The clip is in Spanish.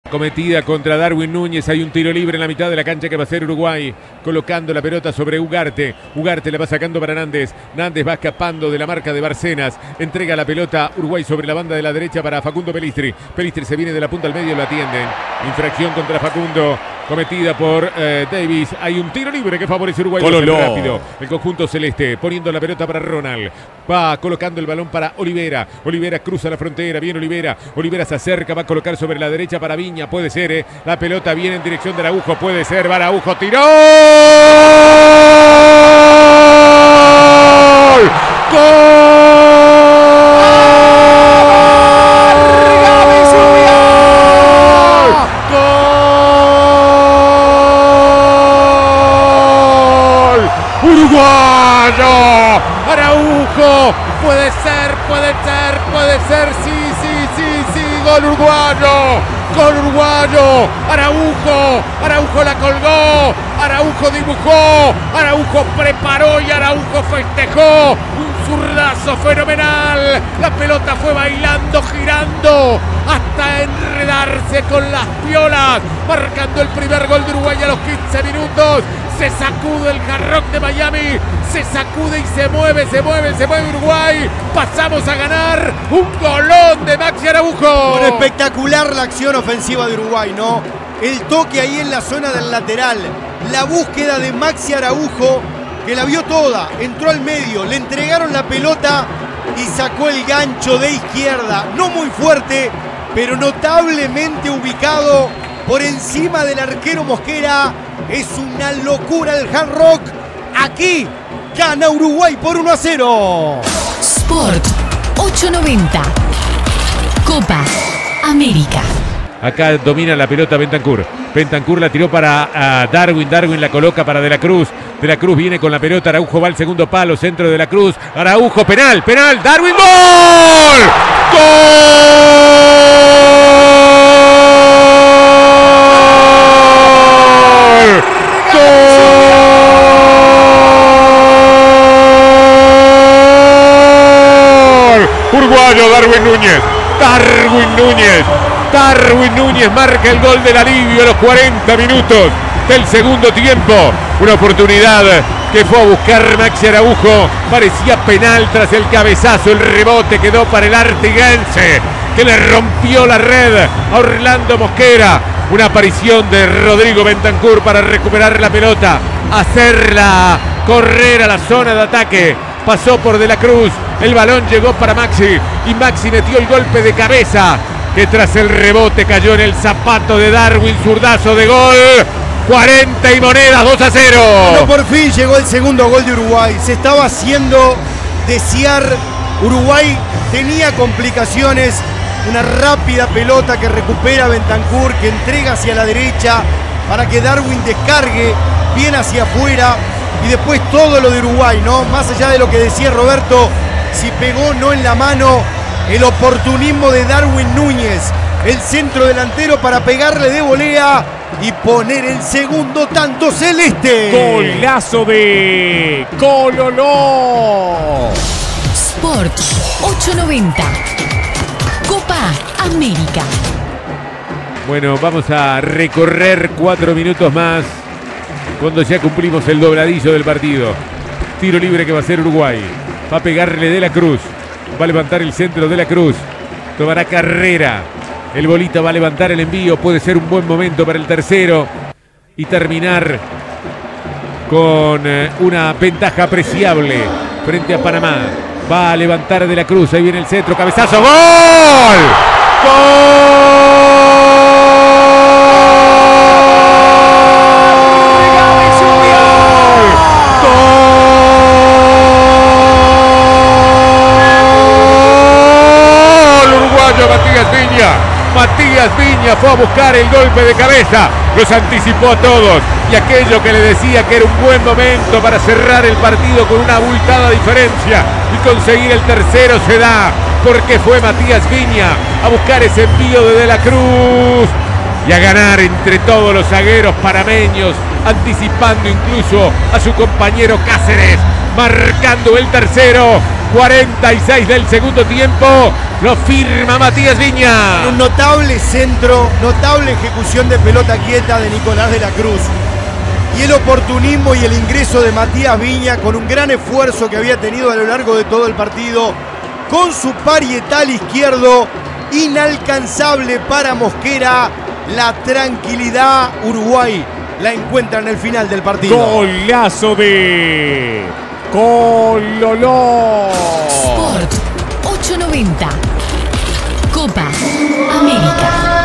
Cometida contra Darwin Núñez, hay un tiro libre en la mitad de la cancha que va a ser Uruguay, colocando la pelota sobre Ugarte. Ugarte la va sacando para Nández. Nández va escapando de la marca de Barcenas. Entrega la pelota Uruguay sobre la banda de la derecha para Facundo Pelistri. Pelistri se viene de la punta al medio, lo atienden. Infracción contra Facundo, cometida por Davis. Hay un tiro libre que favorece Uruguay. Rápido. El conjunto celeste poniendo la pelota para Ronald. Va colocando el balón para Olivera. Olivera cruza la frontera. Bien Olivera. Olivera se acerca. Va a colocar sobre la derecha para Viña. Puede ser, la pelota viene en dirección de Araujo. Puede ser. Va Araujo. ¡Tiró! ¡Gol! Uruguayo, Araujo, puede ser, sí, gol uruguayo, Araujo la colgó, Araujo dibujó, Araujo preparó y Araujo festejó, un zurdazo fenomenal, la pelota fue bailando, girando, hasta enredarse con las piolas, marcando el primer gol de Uruguay a los 15 minutos. Se sacude el Hard Rock de Miami, se sacude y se mueve Uruguay. Pasamos a ganar un golón de Maxi Araujo. Bueno, espectacular la acción ofensiva de Uruguay, ¿no? El toque ahí en la zona del lateral, la búsqueda de Maxi Araujo, que la vio toda, entró al medio, le entregaron la pelota y sacó el gancho de izquierda. No muy fuerte, pero notablemente ubicado por encima del arquero Mosquera. Es una locura el Hard Rock. Aquí gana Uruguay por 1-0. Sport 890. Copa América. Acá domina la pelota Bentancur. Bentancur la tiró para Darwin. Darwin la coloca para De la Cruz. De la Cruz viene con la pelota. Araujo va al segundo palo. Centro de De la Cruz. Araujo, penal. Darwin, ¡gol! Uruguayo, Darwin Núñez marca el gol del alivio a los 40 minutos del segundo tiempo. Una oportunidad que fue a buscar Maxi Araujo. Parecía penal tras el cabezazo. El rebote quedó para el artiguense, que le rompió la red a Orlando Mosquera. Una aparición de Rodrigo Bentancur para recuperar la pelota, hacerla correr a la zona de ataque. Pasó por De la Cruz, el balón llegó para Maxi y Maxi metió el golpe de cabeza que tras el rebote cayó en el zapato de Darwin, zurdazo de gol. 40 y monedas, 2-0. Bueno, por fin llegó el segundo gol de Uruguay. Se estaba haciendo desear. Uruguay tenía complicaciones. Una rápida pelota que recupera Bentancur, que entrega hacia la derecha para que Darwin descargue bien hacia afuera. Y después todo lo de Uruguay, ¿no? Más allá de lo que decía Roberto, si pegó no en la mano, el oportunismo de Darwin Núñez, el centro delantero para pegarle de volea y poner el segundo tanto celeste. Golazo de Cololó. Sport 890. Copa América. Bueno, vamos a recorrer 4 minutos más cuando ya cumplimos el dobladillo del partido. Tiro libre que va a hacer Uruguay. Va a pegarle De la Cruz. Va a levantar el centro De la Cruz. Tomará carrera. El bolita va a levantar el envío. Puede ser un buen momento para el tercero. Y terminar con una ventaja apreciable frente a Panamá. Va a levantar De la Cruz. Ahí viene el centro. Cabezazo. ¡Gol! ¡Gol! Matías Viña fue a buscar el golpe de cabeza, los anticipó a todos y aquello que le decía que era un buen momento para cerrar el partido con una abultada diferencia y conseguir el tercero se da porque fue Matías Viña a buscar ese envío de De la Cruz y a ganar entre todos los zagueros panameños, anticipando incluso a su compañero Cáceres, marcando el tercero. 46 del segundo tiempo, lo firma Matías Viña. Un notable centro, notable ejecución de pelota quieta de Nicolás de la Cruz. Y el oportunismo y el ingreso de Matías Viña con un gran esfuerzo que había tenido a lo largo de todo el partido, con su parietal izquierdo, inalcanzable para Mosquera. La tranquilidad Uruguay la encuentra en el final del partido. Golazo de Cololó. Sport 890. Copa América.